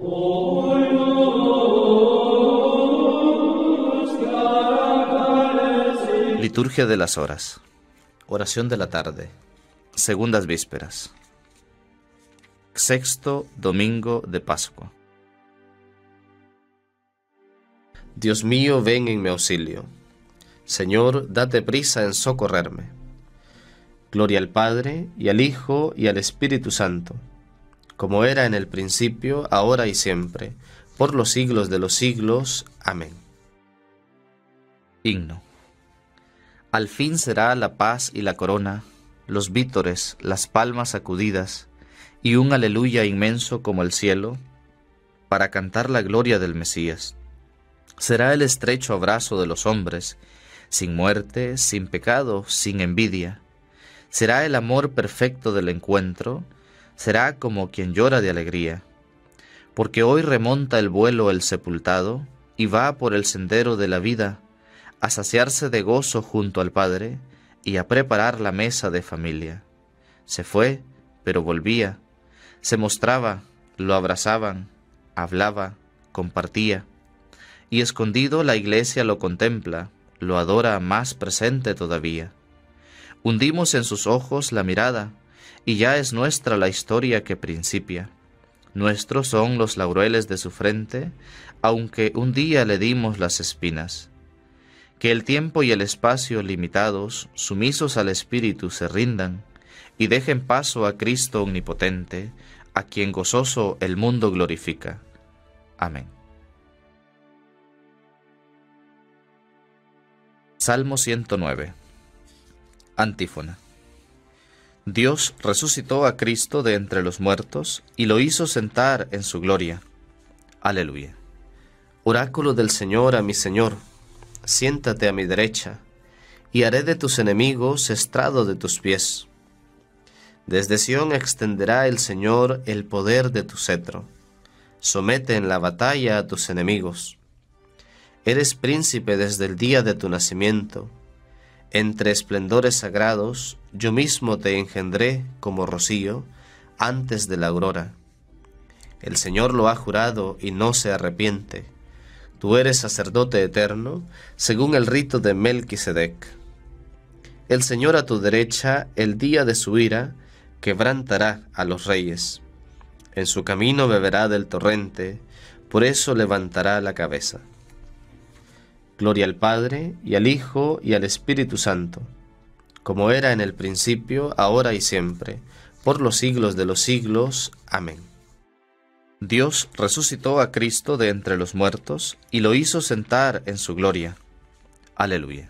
Liturgia de las horas. Oración de la tarde. Segundas vísperas. Sexto domingo de Pascua. Dios mío, ven en mi auxilio. Señor, date prisa en socorrerme. Gloria al Padre, y al Hijo, y al Espíritu Santo, como era en el principio, ahora y siempre, por los siglos de los siglos. Amén. Himno. Al fin será la paz y la corona, los vítores, las palmas sacudidas, y un aleluya inmenso como el cielo, para cantar la gloria del Mesías. Será el estrecho abrazo de los hombres, sin muerte, sin pecado, sin envidia. Será el amor perfecto del encuentro, será como quien llora de alegría. Porque hoy remonta el vuelo el sepultado, y va por el sendero de la vida, a saciarse de gozo junto al Padre, y a preparar la mesa de familia. Se fue, pero volvía. Se mostraba, lo abrazaban, hablaba, compartía. Y escondido la iglesia lo contempla, lo adora más presente todavía. Hundimos en sus ojos la mirada, y ya es nuestra la historia que principia. Nuestros son los laureles de su frente, aunque un día le dimos las espinas. Que el tiempo y el espacio limitados, sumisos al Espíritu, se rindan, y dejen paso a Cristo omnipotente, a quien gozoso el mundo glorifica. Amén. Salmo 109. Antífona. Dios resucitó a Cristo de entre los muertos y lo hizo sentar en su gloria. Aleluya. Oráculo del Señor a mi Señor, siéntate a mi derecha, y haré de tus enemigos estrado de tus pies. Desde Sión extenderá el Señor el poder de tu cetro. Somete en la batalla a tus enemigos. Eres príncipe desde el día de tu nacimiento. Entre esplendores sagrados, yo mismo te engendré como rocío antes de la aurora. El Señor lo ha jurado y no se arrepiente. Tú eres sacerdote eterno, según el rito de Melquisedec. El Señor a tu derecha, el día de su ira, quebrantará a los reyes. En su camino beberá del torrente, por eso levantará la cabeza. Gloria al Padre, y al Hijo, y al Espíritu Santo, como era en el principio, ahora y siempre, por los siglos de los siglos. Amén. Dios resucitó a Cristo de entre los muertos, y lo hizo sentar en su gloria. Aleluya.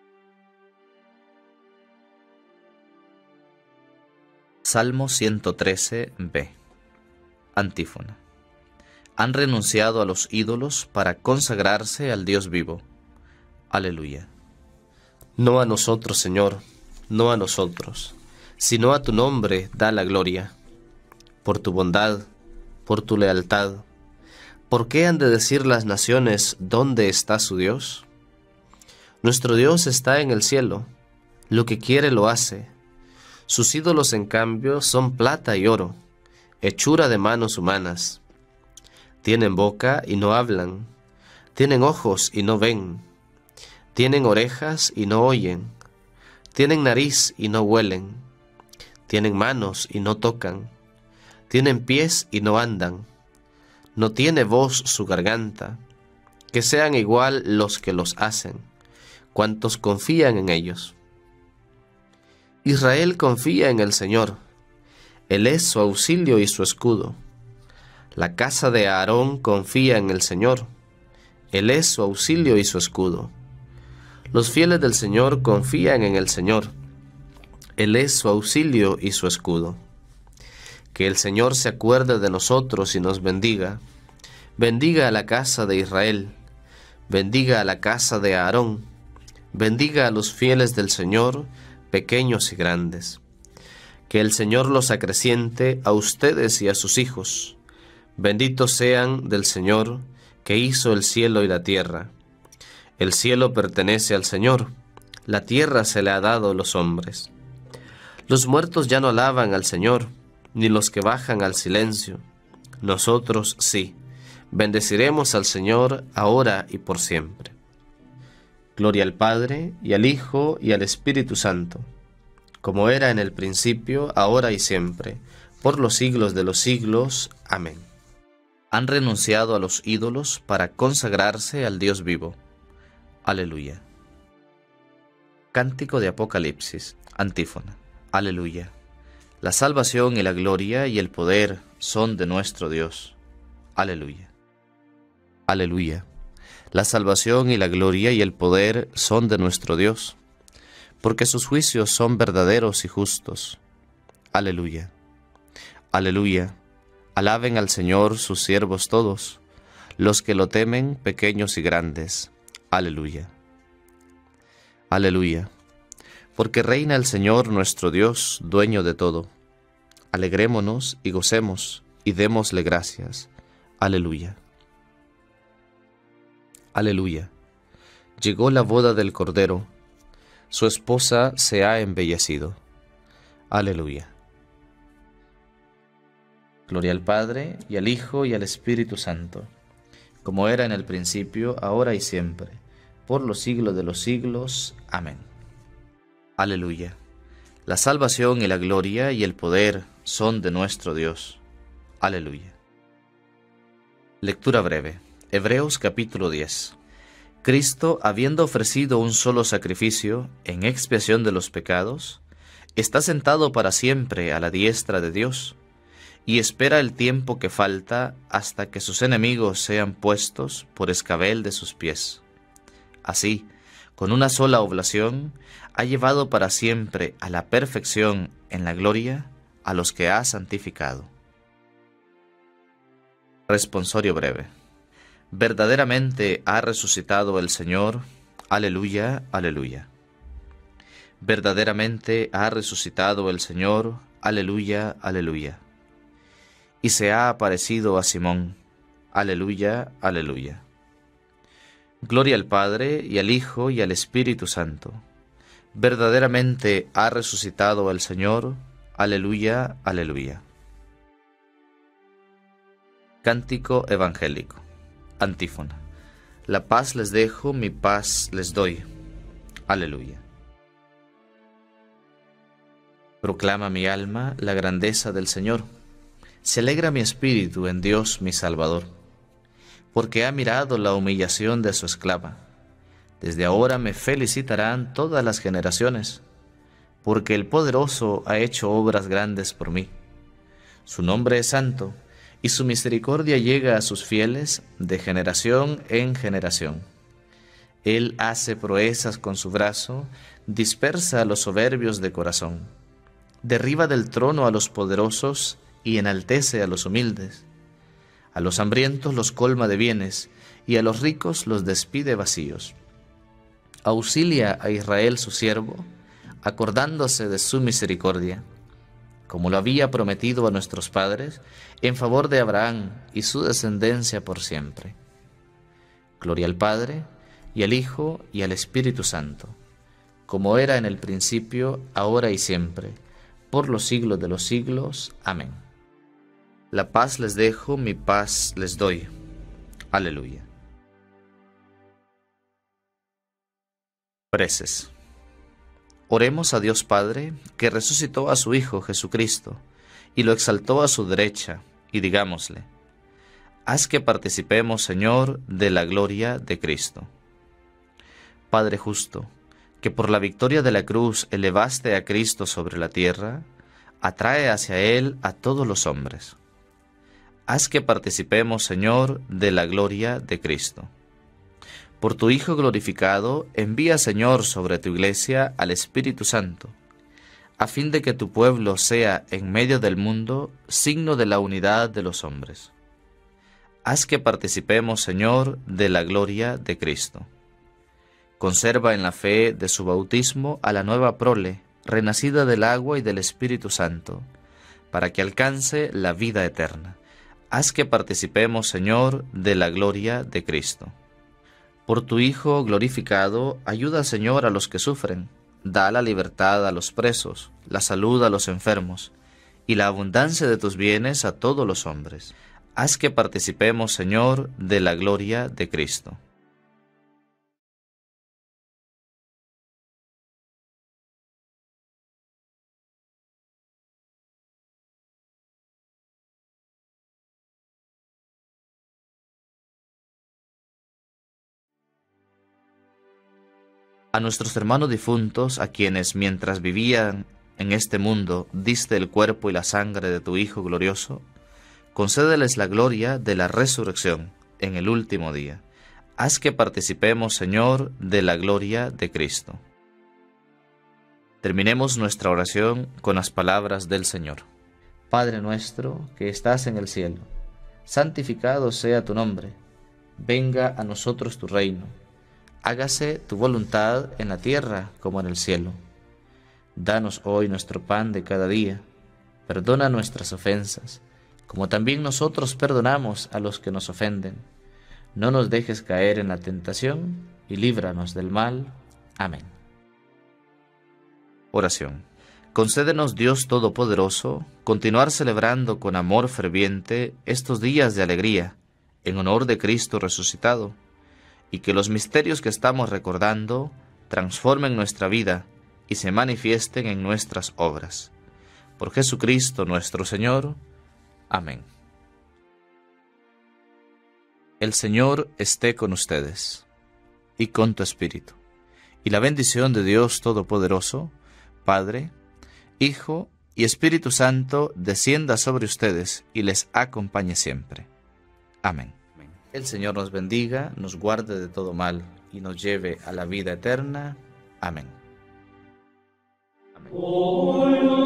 Salmo 113b. Antífona. Han renunciado a los ídolos para consagrarse al Dios vivo. Aleluya. No a nosotros, Señor, no a nosotros, sino a tu nombre da la gloria. Por tu bondad, por tu lealtad, ¿por qué han de decir las naciones dónde está su Dios? Nuestro Dios está en el cielo, lo que quiere lo hace. Sus ídolos, en cambio, son plata y oro, hechura de manos humanas. Tienen boca y no hablan, tienen ojos y no ven, tienen orejas y no oyen, tienen nariz y no huelen, tienen manos y no tocan, tienen pies y no andan, no tiene voz su garganta, que sean igual los que los hacen, cuantos confían en ellos. Israel confía en el Señor, Él es su auxilio y su escudo. La casa de Aarón confía en el Señor, Él es su auxilio y su escudo. Los fieles del Señor confían en el Señor, Él es su auxilio y su escudo. Que el Señor se acuerde de nosotros y nos bendiga. Bendiga a la casa de Israel, bendiga a la casa de Aarón, bendiga a los fieles del Señor, pequeños y grandes. Que el Señor los acreciente a ustedes y a sus hijos. Benditos sean del Señor, que hizo el cielo y la tierra. El cielo pertenece al Señor, la tierra se le ha dado a los hombres. Los muertos ya no alaban al Señor, ni los que bajan al silencio. Nosotros sí. Bendeciremos al Señor ahora y por siempre. Gloria al Padre, y al Hijo, y al Espíritu Santo, como era en el principio, ahora y siempre, por los siglos de los siglos. Amén. Han renunciado a los ídolos para consagrarse al Dios vivo. Aleluya. Cántico de Apocalipsis, antífona. Aleluya. La salvación y la gloria y el poder son de nuestro Dios. Aleluya. Aleluya. La salvación y la gloria y el poder son de nuestro Dios, porque sus juicios son verdaderos y justos. Aleluya. Aleluya. Alaben al Señor sus siervos todos, los que lo temen, pequeños y grandes. Aleluya. Aleluya. Porque reina el Señor nuestro Dios, dueño de todo. Alegrémonos y gocemos, y démosle gracias. Aleluya. Aleluya. Llegó la boda del Cordero, su esposa se ha embellecido. Aleluya. Gloria al Padre, y al Hijo, y al Espíritu Santo, como era en el principio, ahora y siempre, por los siglos de los siglos. Amén. Aleluya. La salvación y la gloria y el poder son de nuestro Dios. Aleluya. Lectura breve. Hebreos capítulo 10. Cristo, habiendo ofrecido un solo sacrificio en expiación de los pecados, está sentado para siempre a la diestra de Dios, y espera el tiempo que falta hasta que sus enemigos sean puestos por escabel de sus pies. Así, con una sola oblación, ha llevado para siempre a la perfección en la gloria a los que ha santificado. Responsorio breve. Verdaderamente ha resucitado el Señor. Aleluya, aleluya. Verdaderamente ha resucitado el Señor. Aleluya, aleluya. Y se ha aparecido a Simón. Aleluya, aleluya. Gloria al Padre, y al Hijo, y al Espíritu Santo. Verdaderamente ha resucitado el Señor. Aleluya, aleluya. Cántico evangélico. Antífona. La paz les dejo, mi paz les doy. Aleluya. Proclama mi alma la grandeza del Señor. Se alegra mi espíritu en Dios mi Salvador, porque ha mirado la humillación de su esclava. Desde ahora me felicitarán todas las generaciones, porque el Poderoso ha hecho obras grandes por mí. Su nombre es santo, y su misericordia llega a sus fieles de generación en generación. Él hace proezas con su brazo, dispersa a los soberbios de corazón, derriba del trono a los poderosos y enaltece a los humildes. A los hambrientos los colma de bienes, y a los ricos los despide vacíos. Auxilia a Israel su siervo, acordándose de su misericordia, como lo había prometido a nuestros padres, en favor de Abraham y su descendencia por siempre. Gloria al Padre, y al Hijo, y al Espíritu Santo, como era en el principio, ahora y siempre, por los siglos de los siglos. Amén. La paz les dejo, mi paz les doy. Aleluya. Preces. Oremos a Dios Padre, que resucitó a su Hijo Jesucristo, y lo exaltó a su derecha, y digámosle: haz que participemos, Señor, de la gloria de Cristo. Padre justo, que por la victoria de la cruz elevaste a Cristo sobre la tierra, atrae hacia Él a todos los hombres. Haz que participemos, Señor, de la gloria de Cristo. Por tu Hijo glorificado, envía, Señor, sobre tu Iglesia al Espíritu Santo, a fin de que tu pueblo sea, en medio del mundo, signo de la unidad de los hombres. Haz que participemos, Señor, de la gloria de Cristo. Conserva en la fe de su bautismo a la nueva prole, renacida del agua y del Espíritu Santo, para que alcance la vida eterna. Haz que participemos, Señor, de la gloria de Cristo. Por tu Hijo glorificado, ayuda, Señor, a los que sufren. Da la libertad a los presos, la salud a los enfermos, y la abundancia de tus bienes a todos los hombres. Haz que participemos, Señor, de la gloria de Cristo. A nuestros hermanos difuntos, a quienes mientras vivían en este mundo diste el cuerpo y la sangre de tu Hijo glorioso, concédeles la gloria de la resurrección en el último día. Haz que participemos, Señor, de la gloria de Cristo. Terminemos nuestra oración con las palabras del Señor. Padre nuestro que estás en el cielo, santificado sea tu nombre. Venga a nosotros tu reino. Hágase tu voluntad en la tierra como en el cielo. Danos hoy nuestro pan de cada día. Perdona nuestras ofensas, como también nosotros perdonamos a los que nos ofenden. No nos dejes caer en la tentación y líbranos del mal. Amén. Oración. Concédenos, Dios Todopoderoso, continuar celebrando con amor ferviente estos días de alegría, en honor de Cristo resucitado, y que los misterios que estamos recordando transformen nuestra vida y se manifiesten en nuestras obras. Por Jesucristo nuestro Señor. Amén. El Señor esté con ustedes, y con tu espíritu, y la bendición de Dios Todopoderoso, Padre, Hijo y Espíritu Santo, descienda sobre ustedes y les acompañe siempre. Amén. El Señor nos bendiga, nos guarde de todo mal y nos lleve a la vida eterna. Amén. Amén.